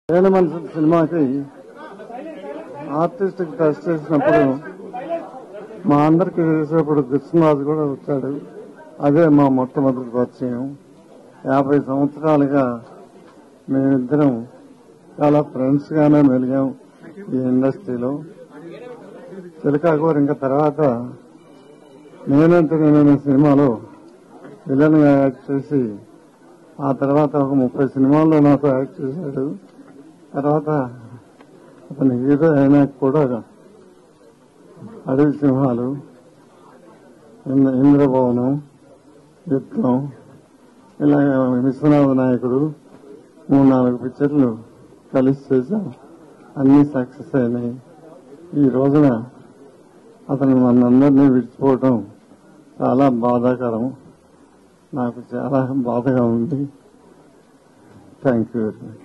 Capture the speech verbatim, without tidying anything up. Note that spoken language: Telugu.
ఏడు మనుషుల సినిమాకి ఆర్టిస్ట్ టెస్ట్ చేసినప్పుడు మా అందరికి చేసేప్పుడు కృష్ణరాజు కూడా వచ్చాడు. అదే మా మొట్టమొదటి పరిచయం. యాభై సంవత్సరాలుగా మేమిద్దరం చాలా ఫ్రెండ్స్ గానే మెలిగాం ఈ ఇండస్ట్రీలో. చిలకాకూర ఇంకా తర్వాత నేనంటే నేను సినిమాలో విలన్ గా యాక్ట్ చేసి ఆ తర్వాత ఒక ముప్పై సినిమాల్లో నాతో యాక్ట్ చేశాడు. తర్వాత అతని హీరో అయినా కూడా అడవి సింహాలు, ఇంద్రభవనం, యుద్ధం, ఇలా విశ్వనాథ నాయకుడు మూడు నాలుగు పిక్చర్లు కలిసి చేశాం. అన్ని సక్సెస్ అయినాయి. ఈ రోజున అతను మనందరినీ విడిచిపోవటం చాలా బాధాకరం. నాకు చాలా బాధగా ఉంది. Thank you very much.